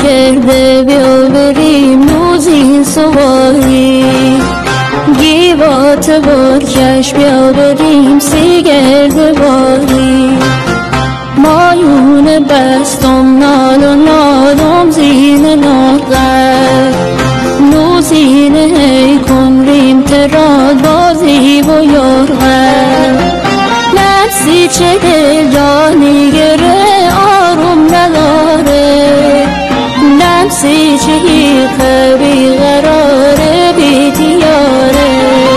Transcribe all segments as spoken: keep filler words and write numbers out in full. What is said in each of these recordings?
کرده بیا بریم نوزین سواری گیوات برکش بیا بریم سیگرد باری مایون بستم نال و نالم زین ناغر نوزین هی کن ریم تراد بازی و یارغر نفسی چه دل جانی گره آروم نداره نفسی چه حیقه بیقراره بیتیاره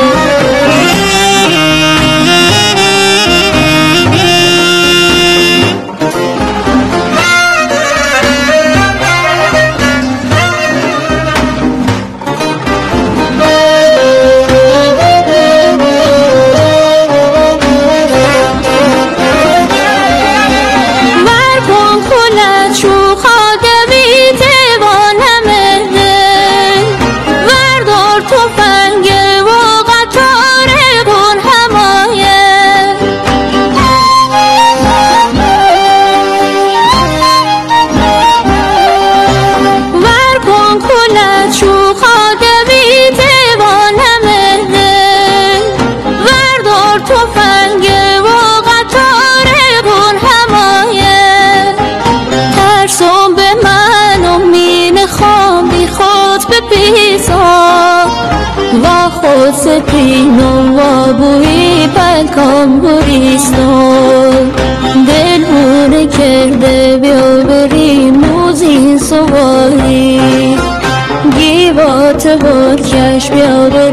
و خود سپینم و بوی پلکام بریستم دلونه کرده بیا بریم نوزین سواری گیوات برکش بیا بریم